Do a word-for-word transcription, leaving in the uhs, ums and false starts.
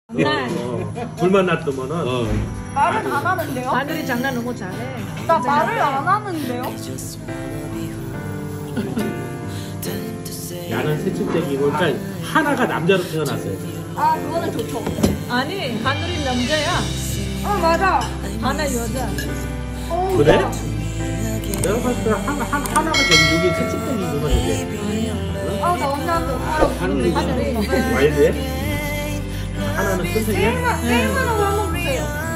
날 어, 둘만 놔두면은 어. 말을 안 하는데요? 하늘이 장난 너무 잘해. 나 말을 안 하는데요? 야는 새침대기고 그러니까 하나가 남자로 태어났어요. 아 그거는 좋죠. 아니 하늘이 남자야. 아 맞아. 하나 여자. 어, 그래? 맞아. 내가 봤을 때 하나, 하나, 하나가 저기 여기 새침대기구나 이게. 아 나 언니한테 오빠랑 하늘이 하늘이. 와일드해? 하나는 큰 색이야? 게임만 게임만 하고 한번 보세요.